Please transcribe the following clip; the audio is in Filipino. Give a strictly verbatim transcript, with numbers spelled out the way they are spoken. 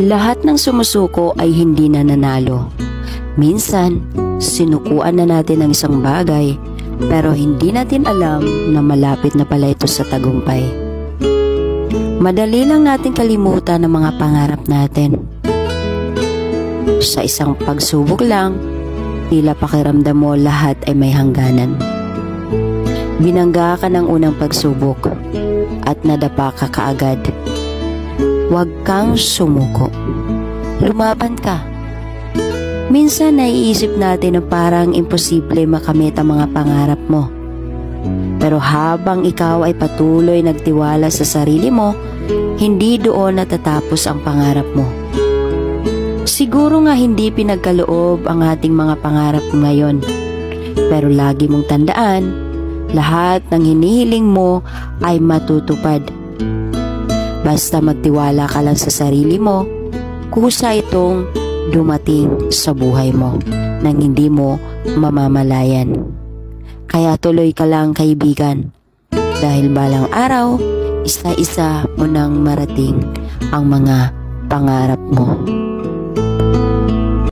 Lahat ng sumusuko ay hindi nananalo. Minsan, sinukuan na natin ang isang bagay pero hindi natin alam na malapit na pala ito sa tagumpay. Madali lang natin kalimutan ang mga pangarap natin. Sa isang pagsubok lang, tila pakiramdam mo lahat ay may hangganan. Binangga ka ng unang pagsubok at nadapa ka kaagad. Huwag kang sumuko. Lumaban ka. Minsan naiisip natin na parang imposible makamit ang mga pangarap mo. Pero habang ikaw ay patuloy nagtiwala sa sarili mo, hindi doon natatapos ang pangarap mo. Siguro nga hindi pinagkaloob ang ating mga pangarap ngayon. Pero lagi mong tandaan, lahat ng hinihiling mo ay matutupad. Basta magtiwala ka lang sa sarili mo, kusa itong dumating sa buhay mo nang hindi mo mamamalayan. Kaya tuloy ka lang, kaibigan, dahil balang araw, isa-isa mo nang marating ang mga pangarap mo.